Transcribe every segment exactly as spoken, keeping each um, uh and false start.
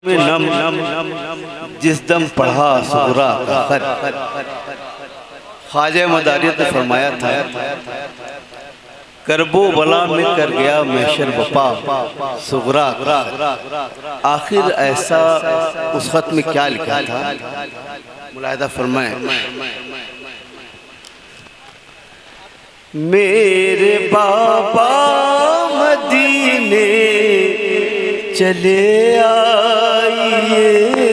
میں نم جس دم پڑھا سغرا کا خط، خواجہ مداریت نے فرمایا تھا کرب و بلا میں کر گیا محشر بپا سغرا کا خط۔ آخر ایسا اس خط میں کیا لکھا تھا ملاحظہ فرمائیں۔ میرے بابا مدینے چلے آئیے،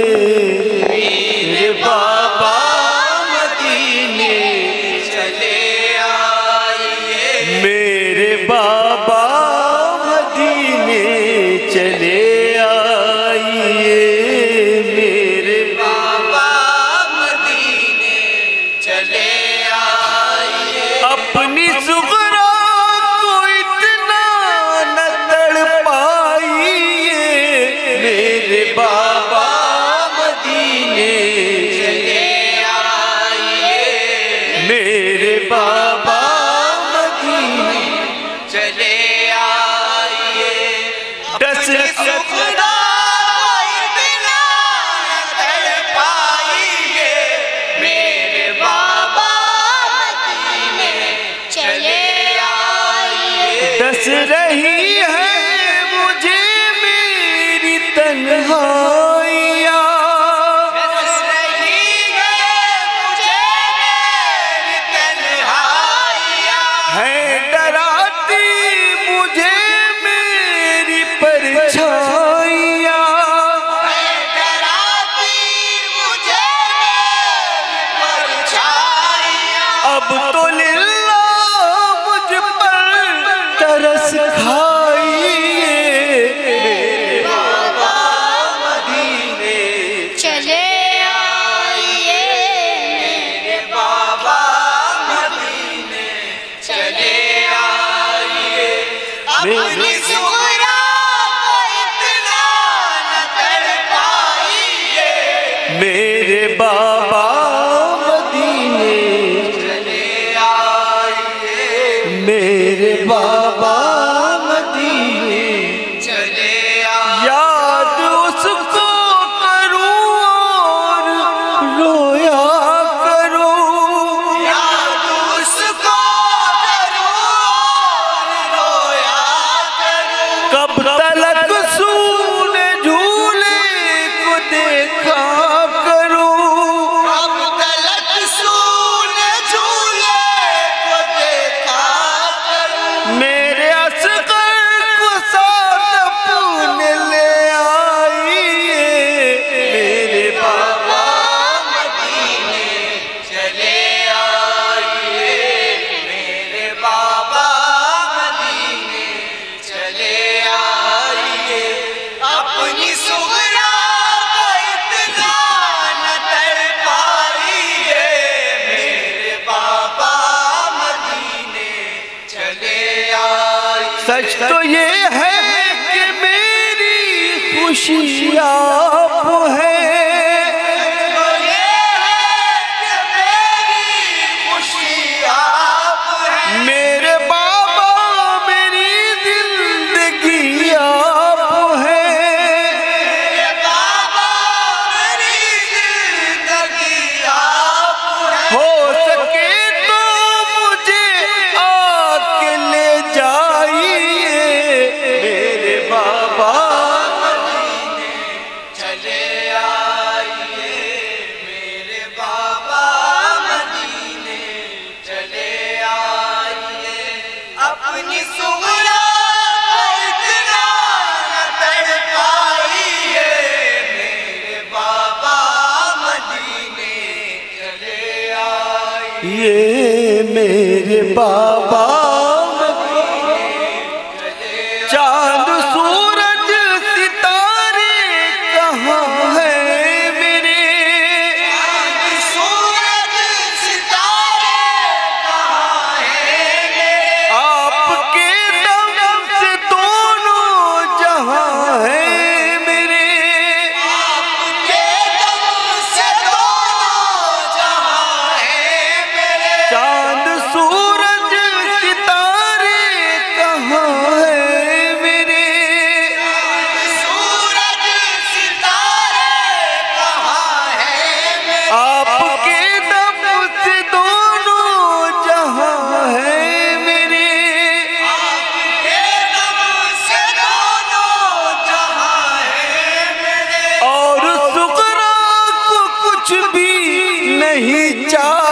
میرے بابا مدینے چلے آئیے، میرے بابا مدینے چلے آئیے، میرے بابا مدینے چلے آئیے، اپنی سغرا کو اتنا نہ تڑپائیے، میرے بابا مدینے چلے آئیے، میرے بابا مدینے چلے آئیے، ڈس سغرا کو اتنا نہ تڑپائیے، میرے بابا مدینے چلے آئیے، ڈس رہی ہے مجھے میری تنہائیاں، ڈس رہی ہے مجھے میری تنہائیاں، ہے ڈراتی مجھے میری پرچھائیاں، ہے ڈراتی مجھے میری پرچھائیاں، اب تو للہ مجھ پر ترس کھائیے، میرے بابا مدینے چلے آئیے، میرے بابا مدینے چلے آئیے، اپنی سغرا کو اتنا نہ تڑپائیے، میرے بابا مدینے چلے آئیے، میرے بابا مدینے چلے آئیے، یاد اس کو کروں اور رویا کروں، یاد اس کو کروں اور رویا کروں، کب تلک سونے جھولے کو دیکھا کروں، کب تلک سونے جھولے کو دیکھا کروں، میرے اصغر کو ساتھ اپنے لے آئیے، میرے بابا مدینے چلے آئیے، میرے بابا مدینے چلے آئیے، اپنی سغرا کو اتنا نہ تڑپائیے، میرے بابا مدینے چلے آئیے، سچ تو یہ ہے کہ میری خوشی آپ ہے، تو یہ ہے کہ میری خوشی آپ ہے، میرے بابا میری زندگی آپ ہے، میرے بابا میری زندگی آپ ہے، ہو سکے تو مجھے آ کے لے جائیے، میرے بابا مدینے چلے آئیے، میرے بابا مدینے چلے آئیے، اپنی سغرا کو اتنا نہ تڑپائیے، میرے بابا مدینے چلے آئیے، یہ میرے بابا چاند سورج ستارے کہاں ہیں میرے، چاند سورج ستارے کہاں ہیں میرے، آپ کے دم سے دونوں جہاں ہیں میرے، آپ کے دم سے دونوں جہاں ہیں میرے، چاند سورج کچھ بھی نہیں چاہتا